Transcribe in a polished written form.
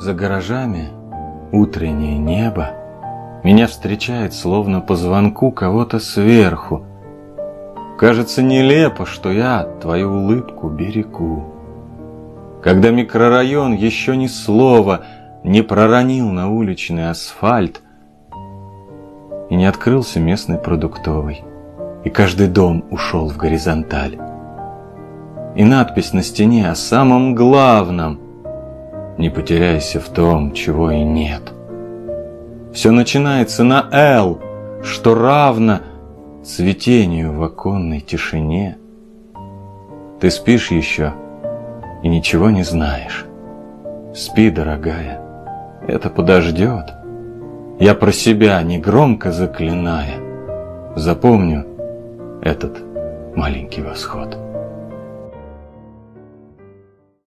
За гаражами утреннее небо меня встречает словно по звонку кого-то сверху. Кажется нелепо, что я твою улыбку берегу. Когда микрорайон еще ни слова не проронил на уличный асфальт, и не открылся местный продуктовый, и каждый дом ушел в горизонталь. И надпись на стене о самом главном: не потеряйся в том, чего и нет. Все начинается на «Л», что равно цветению в оконной тишине. Ты спишь еще и ничего не знаешь. Спи, дорогая, это подождет. Я про себя негромко заклиная запомню этот маленький восход.